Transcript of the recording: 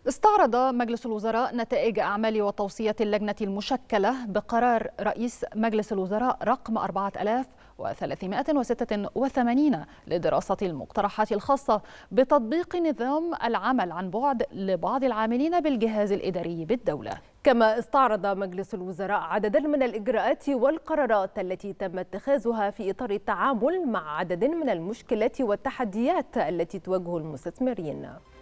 استعرض مجلس الوزراء نتائج أعمال وتوصيات اللجنة المشكلة بقرار رئيس مجلس الوزراء رقم 4386 لدراسة المقترحات الخاصة بتطبيق نظام العمل عن بعد لبعض العاملين بالجهاز الإداري بالدولة. كما استعرض مجلس الوزراء عددا من الإجراءات والقرارات التي تم اتخاذها في إطار التعامل مع عدد من المشكلات والتحديات التي تواجه المستثمرين.